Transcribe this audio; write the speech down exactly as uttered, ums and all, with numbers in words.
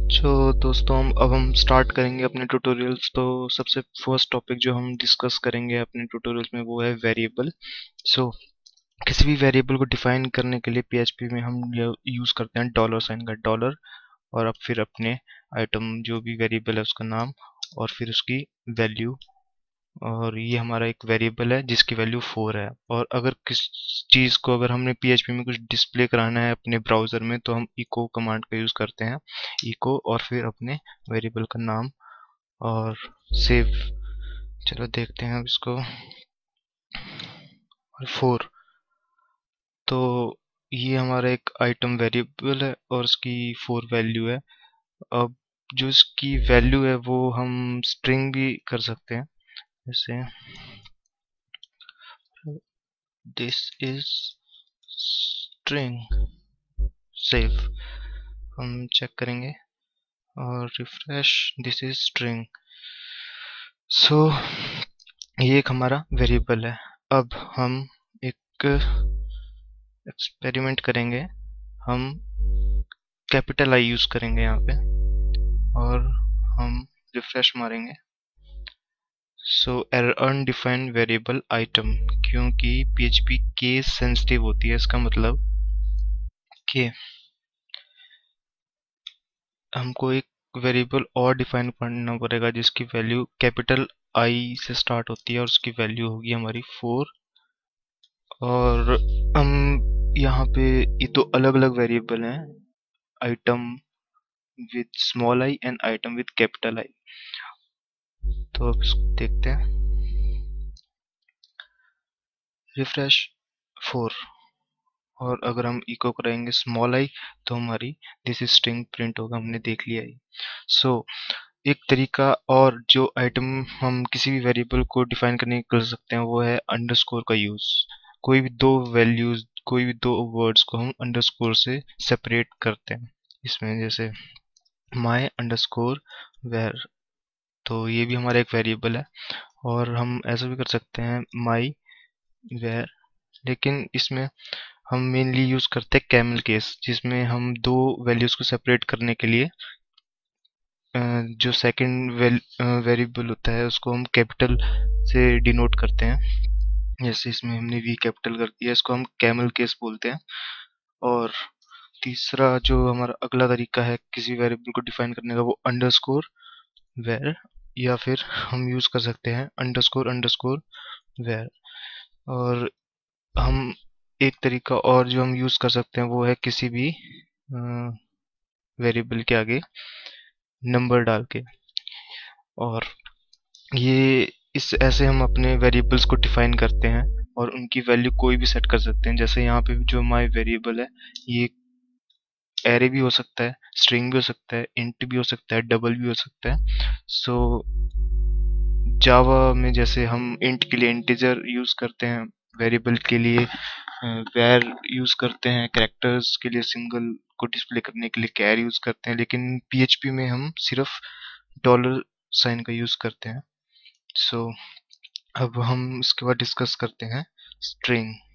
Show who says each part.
Speaker 1: जो दोस्तों हम अब हम स्टार्ट करेंगे अपने ट्यूटोरियल्स। तो सबसे फर्स्ट टॉपिक जो हम डिस्कस करेंगे अपने ट्यूटोरियल्स में वो है वेरिएबल। सो किसी भी वेरिएबल को डिफाइन करने के लिए पीएचपी में हम यूज़ करते हैं डॉलर साइन का डॉलर, और अब फिर अपने आइटम जो भी वेरिएबल है उसका नाम और फिर उसकी वैल्यू। और ये हमारा एक वेरिएबल है जिसकी वैल्यू फोर है। और अगर किस चीज़ को अगर हमने पीएचपी में कुछ डिस्प्ले कराना है अपने ब्राउज़र में तो हम इको कमांड का यूज़ करते हैं। इको और फिर अपने वेरिएबल का नाम और सेव। चलो देखते हैं अब इसको। और फोर, तो ये हमारा एक आइटम वेरिएबल है और उसकी फोर वैल्यू है। अब जो इसकी वैल्यू है वो हम स्ट्रिंग भी कर सकते हैं, जैसे दिस इज स्ट्रिंग। सेव हम चेक करेंगे और refresh. This is string. So ये एक हमारा वेरिएबल है। अब हम एक एक्सपेरिमेंट करेंगे। हम कैपिटल आई यूज करेंगे यहाँ पे और हम रिफ्रेश मारेंगे। So error undefined variable item, क्योंकि पीएचपी केस सेंसिटिव होती है। इसका मतलब कि हमको एक वेरिएबल और डिफाइन करना पड़ेगा जिसकी वैल्यू कैपिटल आई से स्टार्ट होती है और उसकी वैल्यू होगी हमारी फोर। और हम यहाँ पे ये तो अलग अलग वेरिएबल हैं, item with small I and item with capital I. तो अब इसको देखते हैं। रिफ्रेश फोर, और अगर हम इको करेंगे स्मॉल आई तो हमारी दिस स्ट्रिंग प्रिंट होगा। हमने देख लिया है। सो so, एक तरीका और जो आइटम हम किसी भी वेरिएबल को डिफाइन करने कर सकते हैं वो है अंडरस्कोर का यूज। कोई भी दो वैल्यूज, कोई भी दो वर्ड्स को हम अंडरस्कोर से सेपरेट करते हैं। इसमें जैसे माई अंडरस्कोर वेर, तो ये भी हमारा एक वेरिएबल है। और हम ऐसा भी कर सकते हैं माई वेर, लेकिन इसमें हम मेनली यूज करते हैं कैमल केस, जिसमें हम दो वैल्यूज को सेपरेट करने के लिए अ, जो सेकंड वेरिएबल होता है उसको हम कैपिटल से डिनोट करते हैं। जैसे इसमें हमने वी कैपिटल कर दिया, इसको हम कैमल केस बोलते हैं। और तीसरा जो हमारा अगला तरीका है किसी वेरिएबल को डिफाइन करने का वो अंडरस्कोर वेर, या फिर हम यूज कर सकते हैं अंडरस्कोर अंडरस्कोर वेर। और हम एक तरीका और जो हम यूज कर सकते हैं वो है किसी भी वेरिएबल के आगे नंबर डाल के। और ये इस ऐसे हम अपने वेरिएबल्स को डिफाइन करते हैं और उनकी वैल्यू कोई भी सेट कर सकते हैं। जैसे यहाँ पे जो माई वेरिएबल है ये एरे भी हो सकता है, स्ट्रिंग भी हो सकता है, इंट भी हो सकता है, डबल भी हो सकता है। सो जावा में जैसे हम इंट के लिए इंटीजर यूज करते हैं, वेरिएबल के लिए वैर यूज करते हैं, कैरेक्टर्स के लिए सिंगल को डिस्प्ले करने के लिए कैर यूज करते हैं, लेकिन पीएचपी में हम सिर्फ डॉलर साइन का यूज करते हैं। सो so, अब हम इसके बाद डिस्कस करते हैं स्ट्रिंग।